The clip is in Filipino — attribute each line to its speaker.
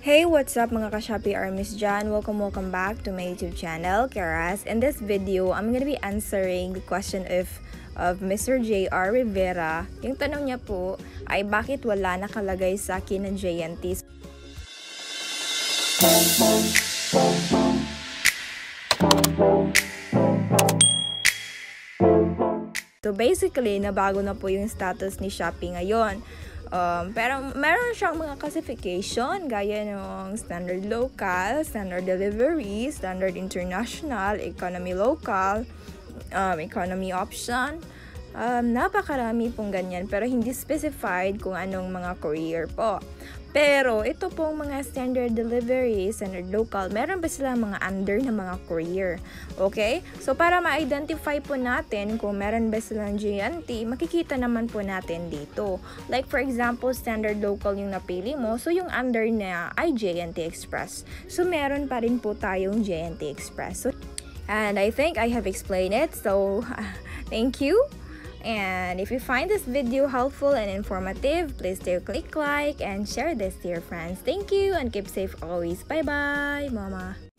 Speaker 1: Hey, what's up mga ka-Shopee armies dyan? Welcome back to my YouTube channel, Karas. In this video, I'm gonna be answering the question of Mr. J.R. Rivera. Yung tanong niya po ay bakit wala nakalagay sa akin ng J&T. So basically, nabago na po yung status ni Shopee ngayon. Pero meron siyang mga classification gaya ng standard local, standard delivery, standard international, economy local, economy option. Napakarami pong ganyan pero hindi specified kung anong mga courier po. Pero ito pong mga standard delivery, standard local, meron ba sila mga under na mga courier? Okay? So para ma-identify po natin kung meron ba silang J&T, makikita naman po natin dito. Like for example, standard local yung napili mo, so yung under na ay J&T Express. So meron pa rin po tayong J&T Express. And I think I have explained it. So thank you. And if you find this video helpful and informative, please do click like and share this to your friends. Thank you and keep safe always. Bye bye, mama.